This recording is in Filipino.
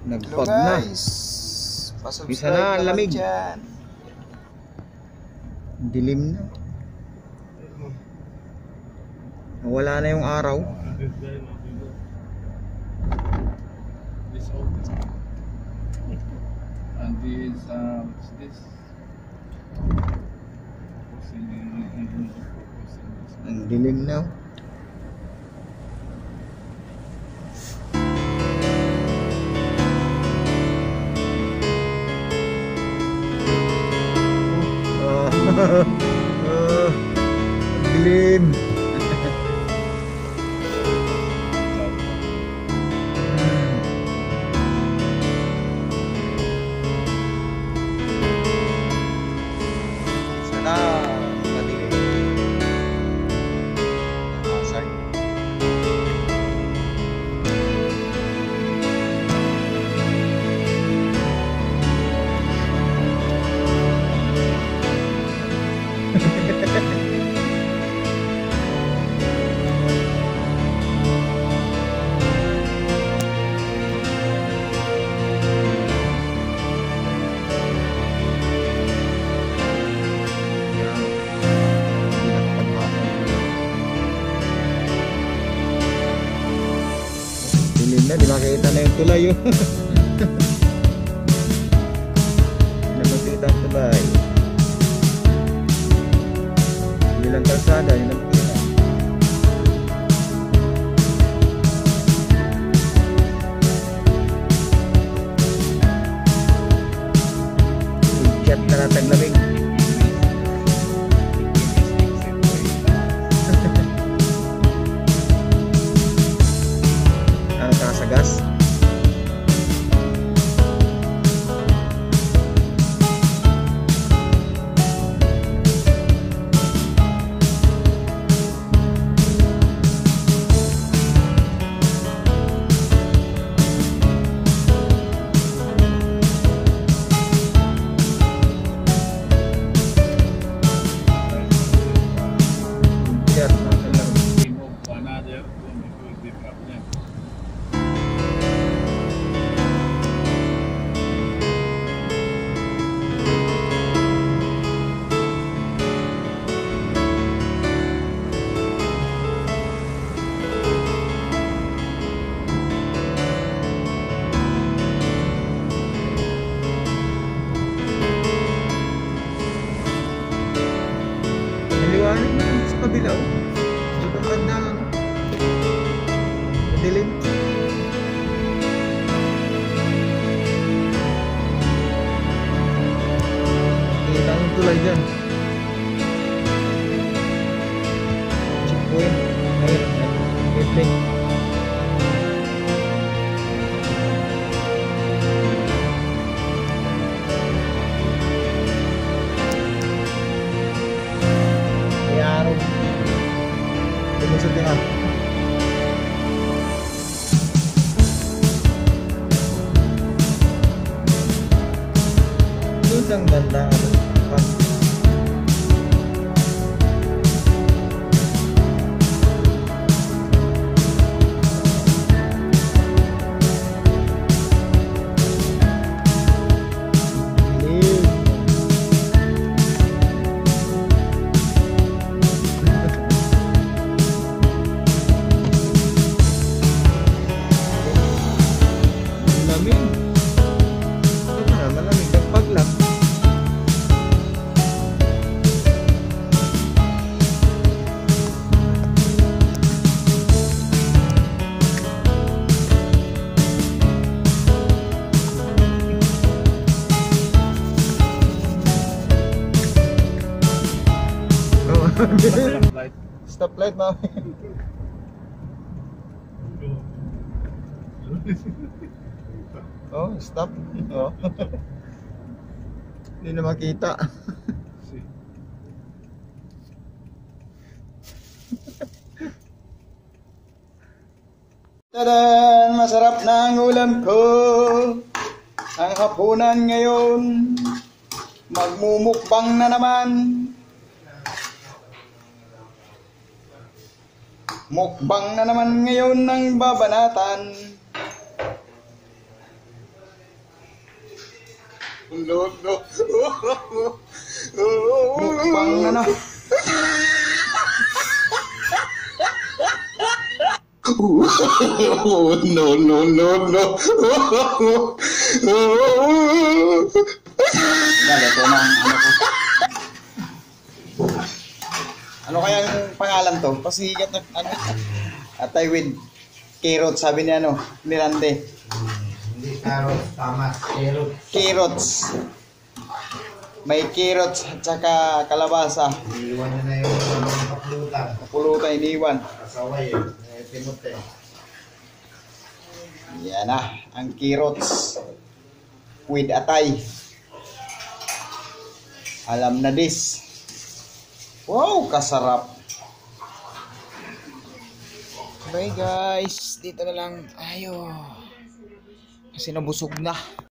Nagpag na. Isa na, lamig. Dilim na. Wala na yung araw. And this, what's this? Ang dilim na. Dilim. Sana madilim. Asay. Dilim na, di makita na yung tulay yun. Di na makita ang tulay. Hindi lang kalsada, yun ang pila. Chat na nataglamig. Ano ka sa gas? Naliwanag na sa kabila. Dito ka na madilim. Kita ang tulay dyan. Checkpoint. Ayun. Gateway. Araw. Lumusot din ako. Doon ang ganda. Malamig ang paglap. Stoplight mami. Oh, stop. Oh. Hindi na makita. Tadan! Masarap na ang ulam ko. Ang hapunan ngayon. Magmumukbang na naman. Mukbang na naman ngayon ng babanatan. No, no. Mukbang ano. No, no, no, no. Ito na ang ano ko. Ano kaya yung pangalan to? Pasigat na ano? Atay with carrot, sabi ni ano, ni Rande. Hindi carrot, tama, carrot. Carrots. May carrots at saka kalabasa. Iiwan nyo na yung kaplutan. Pulutan, iniwan. Kasaway timote. Yan na, ang carrots with atay. Alam na this. Wow, kasarap. Bye guys, dito na lang. Ayo. Kasi nabusog na.